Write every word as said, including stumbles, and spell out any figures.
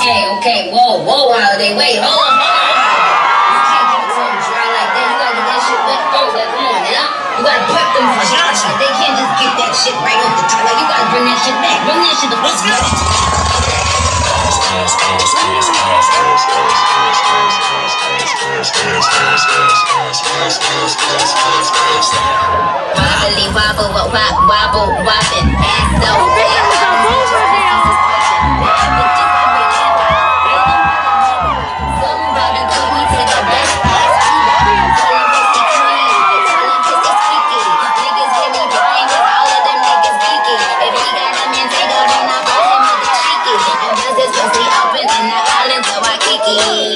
Okay, okay, whoa, whoa, Holiday, wait, hold on, hold on. You can't give it to them dry like that. You gotta get that shit wet first. Like, come on now. You gotta prep them for dry. Like, they can't just get that shit right off the top. Like, you gotta bring that shit back. Bring that shit the fuck back. Wobbly wobble, wobble, wobble, wobbin', ass so big. Open in the island, so I kick it.